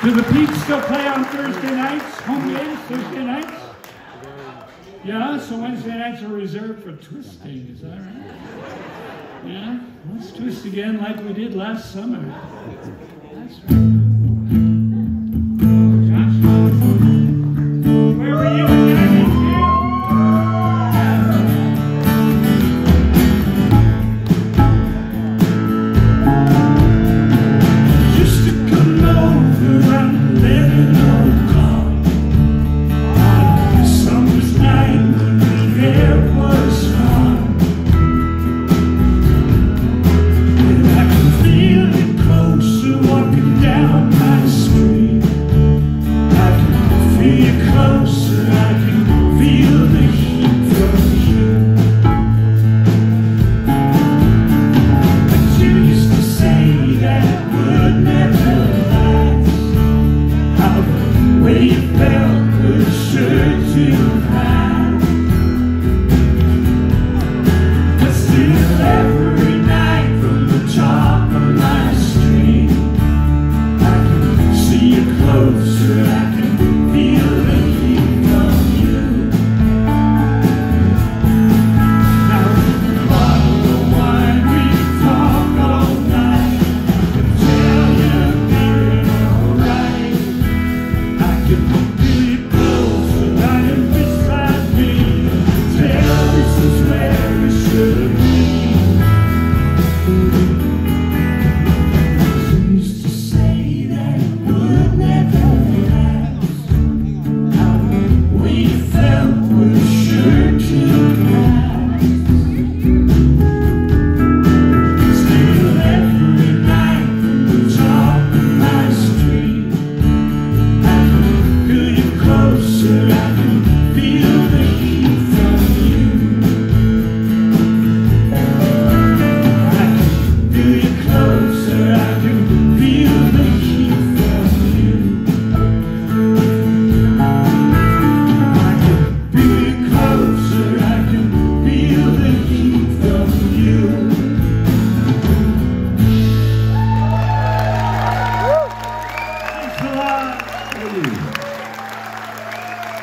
Do the Peaks still play on Thursday nights? Home games, Thursday nights? Yeah, so Wednesday nights are reserved for twisting, is that right? Yeah, let's twist again like we did last summer. That's right.